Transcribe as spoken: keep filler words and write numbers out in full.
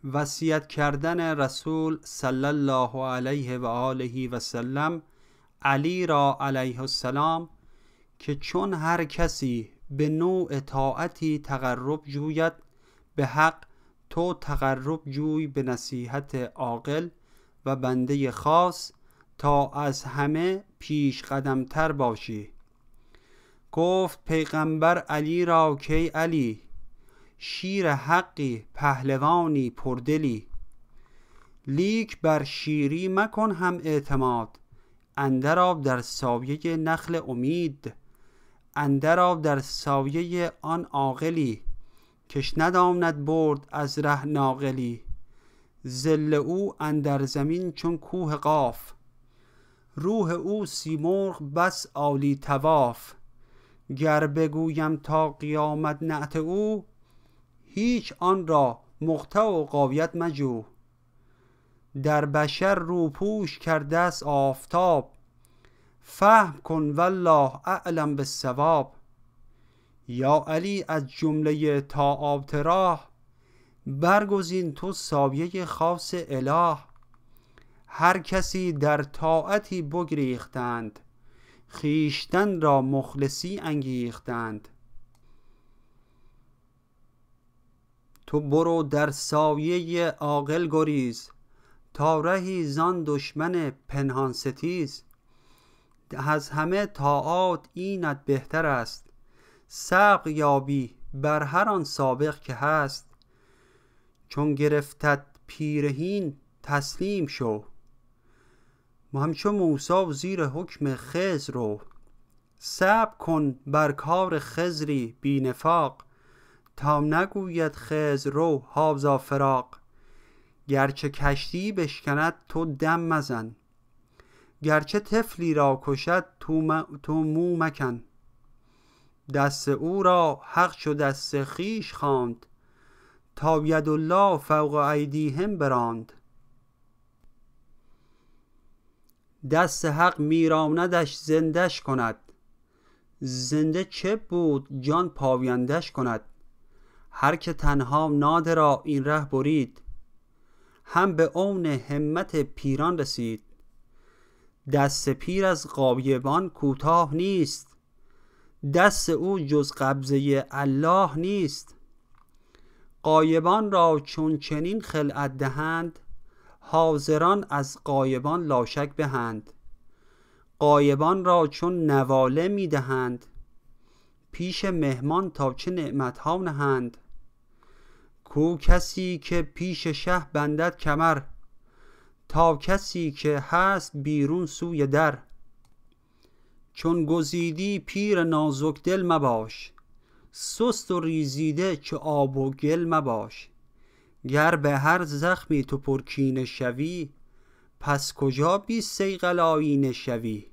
وصیت کردن رسول صلی الله علیه و آله و سلم علی را علیه السلام که چون هر کسی به نوع طاعتی تقرب جوید به حق، تو تقرب جوی به نصیحت عاقل و بنده خاص تا از همه پیش قدم تر باشی. گفت پیغمبر علی را که علی، شیر حقی پهلوانی پردلی، لیک بر شیری مکن هم اعتماد، اندر آب در سایه نخل امید، اندر آب در سایه آن عاقلی، کش نداند برد از ره ناقلی، ظل او اندر زمین چون کوه قاف، روح او سیمرغ بس عالی طواف، گر بگویم تا قیامت نعت او، هیچ آن را مقطع و غایت مجو. در بشر روپوش کرده است آفتاب، فهم کن والله اعلم بالصواب. یا علی از جمله طاعات راه، برگزین تو سایه خاص اله. هر کسی در طاعتی بگریختند، خویشتن را مخلصی انگیختند. تو برو در سایه عاقل گریز، تا رهی زان دشمن پنهان ستیز. از همه طاعات اینت بهتر است، سبق یابی بر هر آن سابق که هست. چون گرفتت پیرهین تسلیم شو، همچو موسی زیر حکم خضر رو. صبر کن بر کار خضری بی نفاق، تا نگوید خضر رو هذا فراق. گرچه کشتی بشکند تو دم مزن، گرچه طفلی را کشد تو, م... تو مو مکن. دست او را حق شو دست خویش خواند، تا ید الله فوق ایدیهم براند. دست حق میراندش زندش کند، زنده چه بود جان پایندش کند. هر که تنها نادرا این ره برید، هم به اون همت پیران رسید. دست پیر از غایبان کوتاه نیست، دست او جز قبضه الله نیست. غایبان را چون چنین خلعت دهند، حاضران از غایبان لاشک بهند. غایبان را چون نواله می دهند، پیش مهمان تا چه نعمتها نهند. کو کسی که پیش شه بندد کمر، تا کسی که هست بیرون سوی در. چون گزیدی پیر نازک دل مباش، سست و ریزیده چو آب و گل مباش. گر به هر زخمی تو پرکینه شوی، پس کجا بی صیقل آیینه شوی.